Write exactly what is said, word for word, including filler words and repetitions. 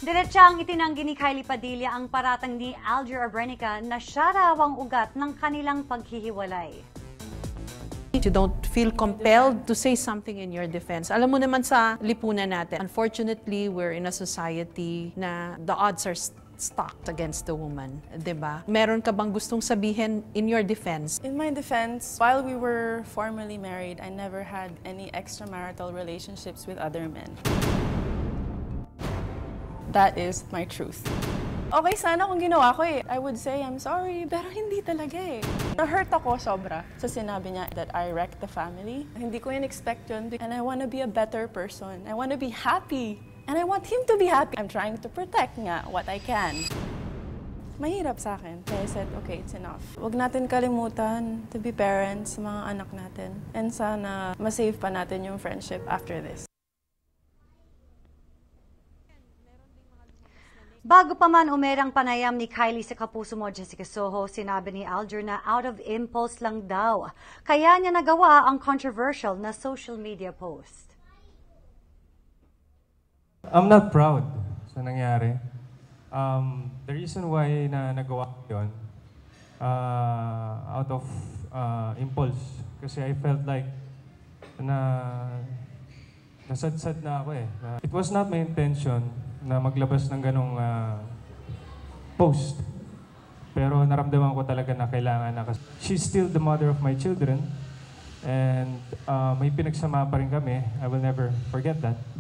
Diretsang itinanggi ni Kylie Padilla ang paratang ni Alger Abrenica na siya raw ang ugat ng kanilang paghihiwalay. You don't feel compelled to say something in your defense. Alam mo naman sa lipunan natin, unfortunately, we're in a society na the odds are stacked against the woman, diba? Meron ka bang gustong sabihin in your defense? In my defense, while we were formally married, I never had any extramarital relationships with other men. That is my truth. Okay, sana kung ginawa ko eh. I would say, I'm sorry, pero hindi talaga eh. Na-hurt ako sobra sa sinabi niya that I wrecked the family. Hindi ko in-expect yun. And I want to be a better person. I want to be happy. And I want him to be happy. I'm trying to protect nga what I can. Mahirap sa akin. Kaya I said, okay, it's enough. Huwag natin kalimutan to be parents sa mga anak natin. And sana masave pa natin yung friendship after this. Bago pa man umerang panayam ni Kylie sa kapuso mo, Jessica Soho, sinabi ni Alger na out of impulse lang daw. Kaya niya nagawa ang controversial na social media post. I'm not proud sa nangyari. Um, the reason why na nagawa ko yun, uh, out of uh, impulse. Kasi I felt like na nasadsad na ako eh. It was not my intention na maglabas ng ganong uh, post. Pero naramdaman ko talaga na kailangan na kasi she's still the mother of my children and uh, may pinagsama pa rin kami. I will never forget that.